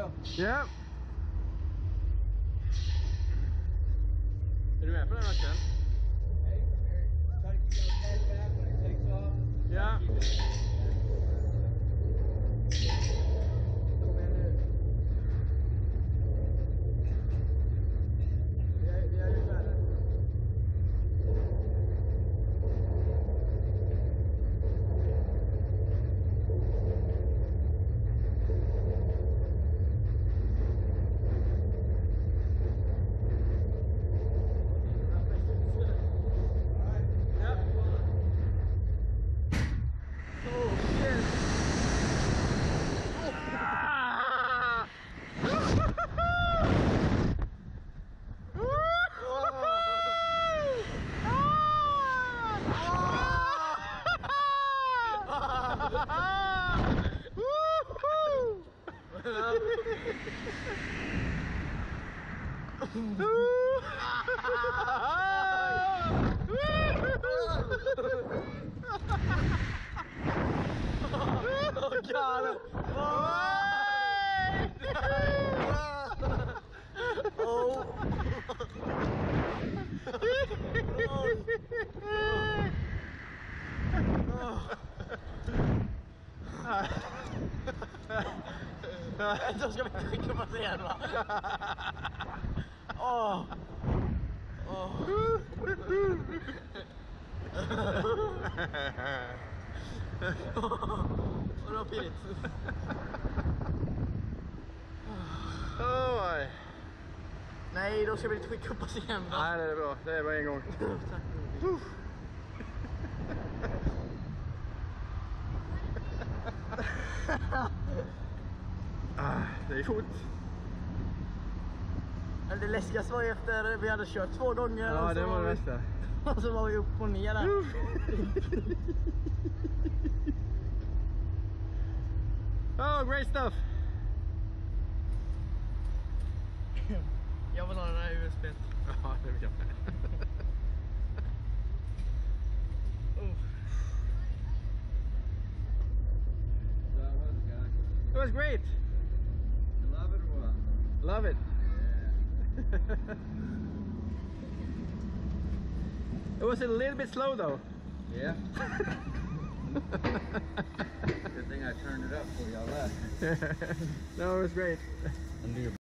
go. Ja. Är du med på den verkligen? Hey, try to keep your head back when it takes off. Ja. Kom igen nu. Vi är ungefär där. Oh God! Oh! Då ska vi inte skicka på sig igen, va? Åh! Åh! Och det var pirrigt. Oj! Nej, då ska vi inte skicka upp oss igen, va? Nej, det är bra. Det är bara en gång. Tack. Det är fort. Det läskigaste var ju efter vi hade kört 2 gånger. Ja, det var det bästa. Och så var vi upp och ner där. Oh, great stuff. Jag vill ha den här USB. Ja, det vill jag med. It was great. You love it or what? Love it. Yeah. It was a little bit slow though. Yeah. Good thing I turned it up for y'all left. No, it was great.